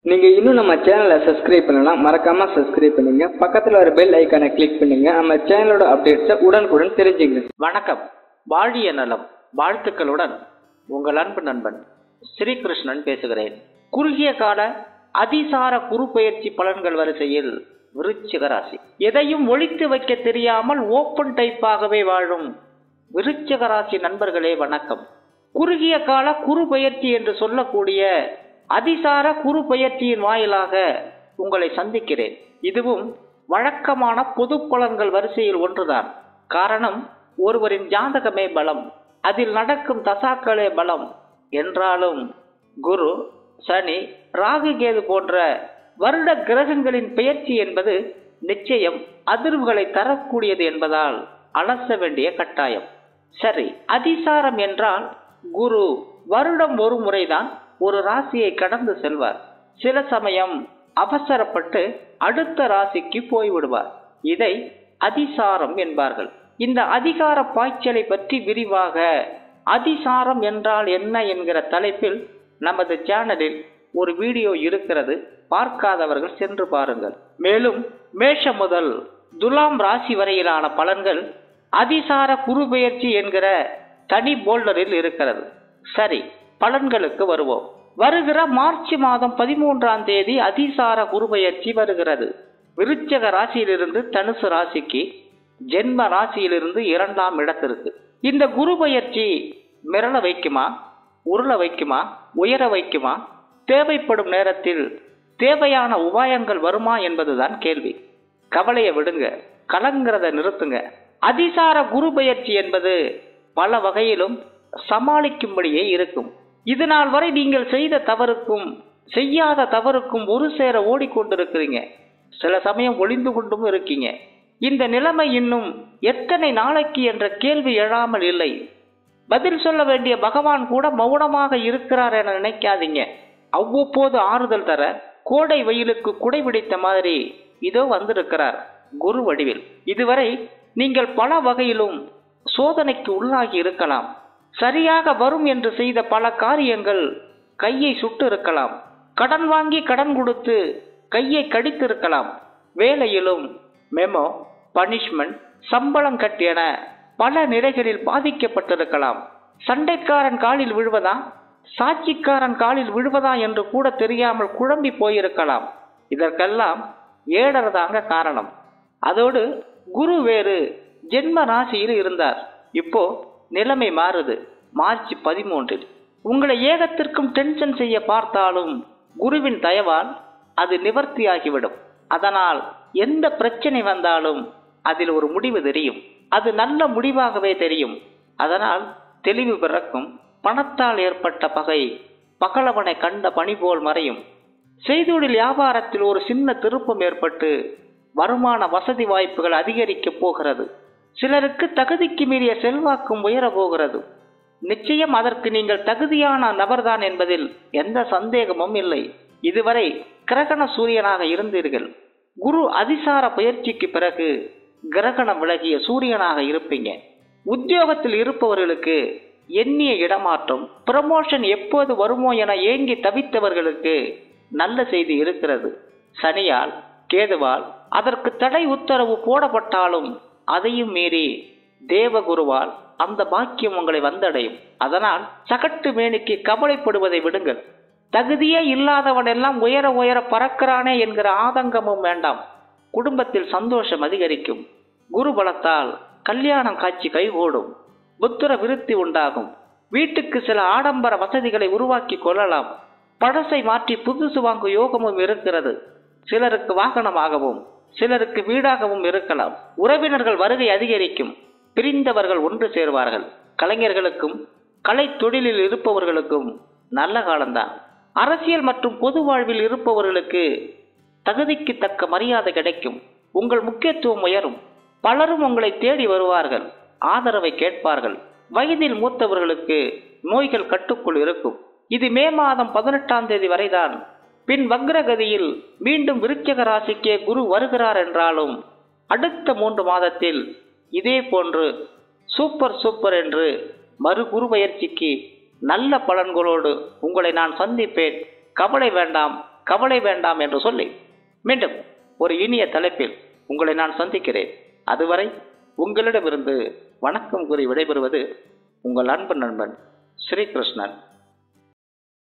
நீங்க இன்னும் நம்ம சேனலை சப்ஸ்கிரைப் பண்ணலாம், மறக்காம சப்ஸ்கிரைப் பண்ணுங்க. பக்கத்துல ஒரு பெல் ஐக்கானை கிளிக் பண்ணுங்க. நம்ம சேனலோட அப்டேட்ஸை உடனுக்குடன் தெரிஞ்சுங்க. வணக்கம். வாழிய நலம் வாழ்த்துக்களுடன் உங்கள் அன்பு நண்பன் ஸ்ரீகிருஷ்ணன் பேசுகிறேன். குறுகிய கால அதிசார குரு பயிற்சி பலன்கள் வரிசையில் விருச்சிக ராசி. எதையும் ஒழித்து வைக்க தெரியாமல் ஓப்பன் டைப்பாகவே வாழும் விருச்சிக ராசி நண்பர்களே வணக்கம். குறுகிய கால குரு பயிற்சி என்று சொல்லக்கூடிய அதிசார குரு பயிற்சியின் வாயிலாக உங்களை சந்திக்கிறேன். இதுவும் வழக்கமான பொது பலன்கள் வரிசையில் ஒன்றுதான். காரணம், ஒருவரின் ஜாதகமே பலம், அதில் நடக்கும் தசாக்களே பலம் என்றாலும் குரு, சனி, ராகு, கேது போன்ற வருட கிரகங்களின் பெயர்ச்சி என்பது நிச்சயம் அதிர்வுகளை தரக்கூடியது என்பதால் அலச வேண்டிய கட்டாயம். சரி, அதிசாரம் என்றால் குரு வருடம் ஒரு முறைதான் ஒரு ராசியை கடந்து செல்வார். சில சமயம் அவசரப்பட்டு அடுத்த ராசிக்கு போய்விடுவார். இதை அதிசாரம் என்பார்கள். இந்த அதிகார பாய்ச்சலை பற்றி விரிவாக அதிசாரம் என்றால் என்ன என்கிற தலைப்பில் நமது சேனலில் ஒரு வீடியோ இருக்கிறது, பார்க்காதவர்கள் சென்று பாருங்கள். மேலும் மேஷம் முதல் துலாம் ராசி வரையிலான பலன்கள் அதிசார குரு பெயர்ச்சி என்கிற தனி போல்டரில் இருக்கிறது. சரி, பலன்களுக்கு வருவோம். வருகிற மார்ச் மாதம் 13ஆம் தேதி அதிசார குரு பெயர்ச்சி வருகிறது. விருச்சிக ராசியிலிருந்து தனுசு ராசிக்கு, ஜென்ம ராசியிலிருந்து 2ஆம் இடத்திற்கு. இந்த குரு பெயர்ச்சி மிரள வைக்குமா, உருள வைக்குமா, உயர வைக்குமா, தேவைப்படும் நேரத்தில் தேவையான உபாயங்கள் வருமா என்பதுதான் கேள்வி. கவலையை விடுங்க, கலங்கிறத நிறுத்துங்க. அதிசார குரு பெயர்ச்சி என்பது பல வகையிலும் சமாளிக்கும்படியே இருக்கும். இதனால் வரை நீங்கள் செய்த தவறுக்கும் செய்யாத தவறுக்கும் ஒரு சேர ஓடிக்கொண்டிருக்கிறீங்க. சில சமயம் ஒளிந்து கொண்டும் இருக்கீங்க. இந்த நிலைமை இன்னும் எத்தனை நாளைக்கு என்ற கேள்வி எழாமல் இல்லை. பதில் சொல்ல வேண்டிய பகவான் கூட மௌனமாக இருக்கிறார் என நினைக்காதீங்க. அவ்வப்போது ஆறுதல் தர கோடை வெயிலுக்கு குடை பிடித்த மாதிரி இதோ வந்திருக்கிறார் குரு வடிவில். இதுவரை நீங்கள் பல வகையிலும் சோதனைக்கு உள்ளாகி இருக்கலாம். சரியாக வரும் என்று செய்த பல காரியங்கள் கையை சுட்டு இருக்கலாம். கடன் வாங்கி கடன் கொடுத்து கையை கடித்திருக்கலாம். வேலையிலும் மெமோ, பனிஷ்மெண்ட், சம்பளம் கட் என பல நிலைகளில் பாதிக்கப்பட்டிருக்கலாம். சண்டைக்காரன் காலில் விழுவதா, சாட்சிக்காரன் காலில் விழுவதா என்று கூட தெரியாமல் குழம்பி போயிருக்கலாம். இதற்கெல்லாம் ஏழறதாங்க காரணம். அதோடு குரு வேறு ஜென்ம ராசியில் இருந்தார். இப்போ நிலைமை மாறுது. மார்ச் 13 உங்களை ஏகத்திற்கும் டென்ஷன் செய்ய பார்த்தாலும் குருவின் தயவால் அது நிவர்த்தியாகிவிடும். அதனால் எந்த பிரச்சனை வந்தாலும் அதில் ஒரு முடிவு தெரியும். அது நல்ல முடிவாகவே தெரியும். அதனால் தெளிவு பிறக்கும். பணத்தால் ஏற்பட்ட பகை பகலவனை கண்ட பனி போல் மறையும். செய்தொழில் வியாபாரத்தில் ஒரு சின்ன திருப்பம் ஏற்பட்டு வருமான வசதி வாய்ப்புகள் அதிகரிக்கப் போகிறது. சிலருக்கு தகுதிக்கு மீறிய செல்வாக்கும் உயர போகிறது. நிச்சயம் அதற்கு நீங்கள் தகுதியான நபர்தான் என்பதில் எந்த சந்தேகமும் இல்லை. இதுவரை கிரகண சூரியனாக இருந்தீர்கள். குரு அதிசார பயிற்சிக்கு பிறகு கிரகணம் விலகிய சூரியனாக இருப்பீங்க. உத்தியோகத்தில் இருப்பவர்களுக்கு எண்ணிய இடமாற்றம், ப்ரமோஷன் எப்போது வருமோ என ஏங்கி தவித்தவர்களுக்கு நல்ல செய்தி இருக்கிறது. சனியால், கேதுவால் அதற்கு தடை உத்தரவு போடப்பட்டாலும் அதையும் மீறி தேவகுருவால் அந்த பாக்கியம் உங்களை வந்தடையும். அதனால் சகட்டு மேனிக்கு கவலைப்படுவதை விடுங்கள். தகுதியே இல்லாதவன் எல்லாம் உயர உயர பறக்கிறானே என்கிற ஆதங்கமும் வேண்டாம். குடும்பத்தில் சந்தோஷம் அதிகரிக்கும். குரு பலத்தால் கல்யாணம் காட்சி கைகூடும். புத்திர விருத்தி உண்டாகும். வீட்டுக்கு சில ஆடம்பர வசதிகளை உருவாக்கி கொள்ளலாம். பழசை மாற்றி புதுசு வாங்கும் யோகமும் இருக்கிறது. சிலருக்கு வாகனமாகவும் சிலருக்கு வீடாகவும் இருக்கலாம். உறவினர்கள் வருகை அதிகரிக்கும். பிரிந்தவர்கள் ஒன்று சேர்வார்கள். கலைஞர்களுக்கும் கலை தொழிலில் இருப்பவர்களுக்கும் நல்ல காலம்தான். அரசியல் மற்றும் பொது வாழ்வில் இருப்பவர்களுக்கு தகுதிக்கு தக்க மரியாதை கிடைக்கும். உங்கள் முக்கியத்துவம் உயரும். பலரும் உங்களை தேடி வருவார்கள். ஆதரவை கேட்பார்கள். வயதில் மூத்தவர்களுக்கு நோய்கள் கட்டுக்குள் இருக்கும். இது மே மாதம் 18ஆம் தேதி வரைதான். பின் வக்ரகதியில் மீண்டும் விருச்சிக ராசிக்கே குரு வருகிறார் என்றாலும் அடுத்த 3 மாதத்தில் இதே போன்று சூப்பர் என்று மறு குரு பயிற்சிக்கு நல்ல பலன்களோடு உங்களை நான் சந்திப்பேன். கவலை வேண்டாம், கவலை வேண்டாம் என்று சொல்லி மீண்டும் ஒரு இனிய தலைப்பில் உங்களை நான் சந்திக்கிறேன். அதுவரை உங்களிடமிருந்து வணக்கம் கூறி விடைபெறுவது உங்கள் அன்பு நண்பன் ஸ்ரீகிருஷ்ணன்.